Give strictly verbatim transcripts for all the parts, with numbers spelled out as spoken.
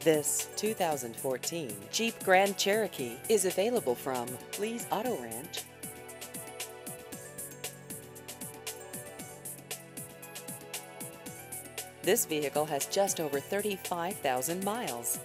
This two thousand fourteen Jeep Grand Cherokee is available from Lee's Auto Ranch. This vehicle has just over thirty-five thousand miles.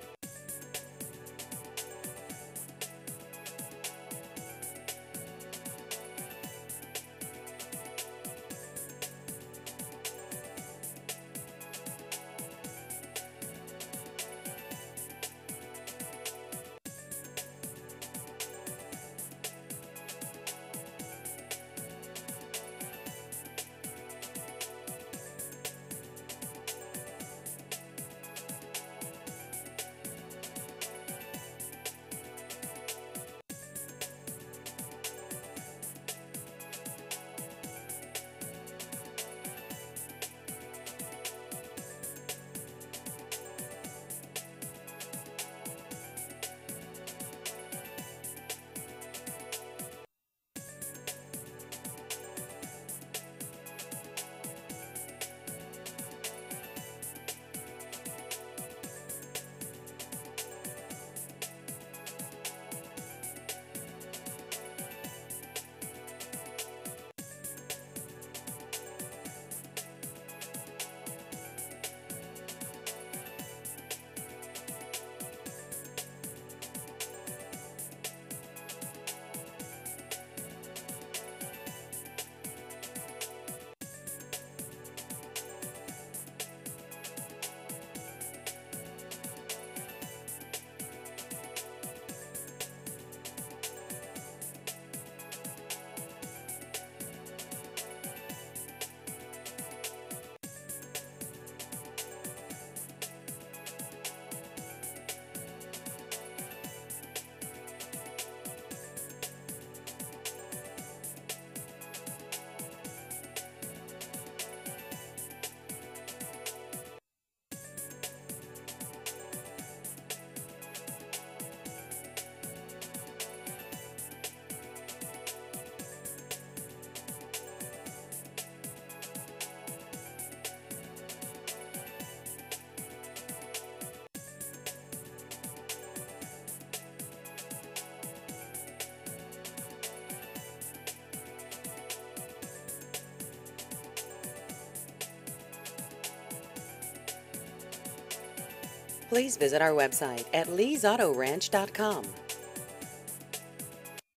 Please visit our website at lees auto ranch dot com.